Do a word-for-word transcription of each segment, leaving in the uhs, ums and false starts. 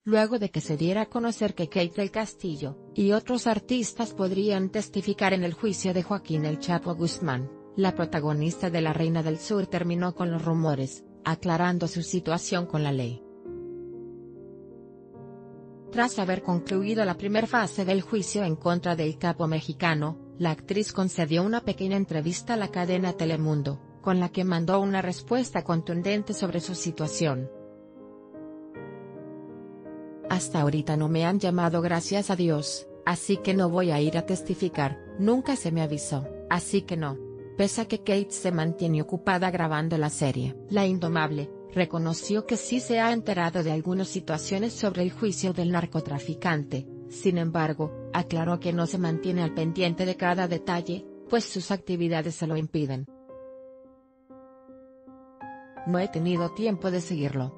luego de que se diera a conocer que Kate del Castillo y otros artistas podrían testificar en el juicio de Joaquín El Chapo Guzmán. La protagonista de La Reina del Sur terminó con los rumores, aclarando su situación con la ley. Tras haber concluido la primera fase del juicio en contra del capo mexicano, la actriz concedió una pequeña entrevista a la cadena Telemundo, con la que mandó una respuesta contundente sobre su situación. Hasta ahorita no me han llamado, gracias a Dios, así que no voy a ir a testificar, nunca se me avisó, así que no. Pese a que Kate se mantiene ocupada grabando la serie, La Indomable reconoció que sí se ha enterado de algunas situaciones sobre el juicio del narcotraficante. Sin embargo, aclaró que no se mantiene al pendiente de cada detalle, pues sus actividades se lo impiden. No he tenido tiempo de seguirlo.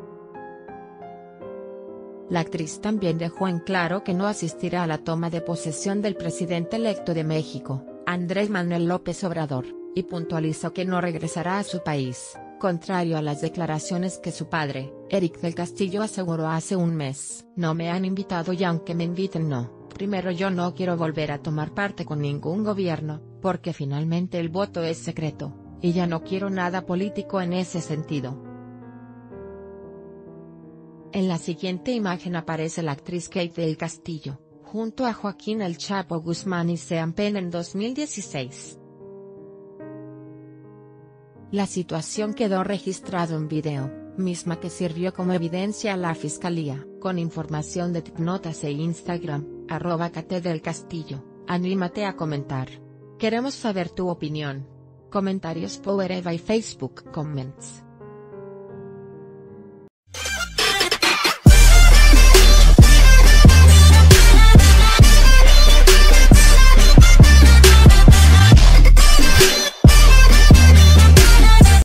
La actriz también dejó en claro que no asistirá a la toma de posesión del presidente electo de México, Andrés Manuel López Obrador, y puntualizó que no regresará a su país, contrario a las declaraciones que su padre, Eric del Castillo, aseguró hace un mes. No me han invitado y aunque me inviten no, primero yo no quiero volver a tomar parte con ningún gobierno, porque finalmente el voto es secreto, y ya no quiero nada político en ese sentido. En la siguiente imagen aparece la actriz Kate del Castillo, junto a Joaquín El Chapo Guzmán y Sean Penn en dos mil dieciséis. La situación quedó registrado en video, misma que sirvió como evidencia a la fiscalía. Con información de TikNotas e Instagram, arroba Kate del Castillo, anímate a comentar. Queremos saber tu opinión. Comentarios Power Eva y Facebook Comments.